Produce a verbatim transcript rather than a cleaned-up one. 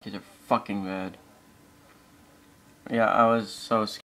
These are fucking bad. Yeah, I was so scared.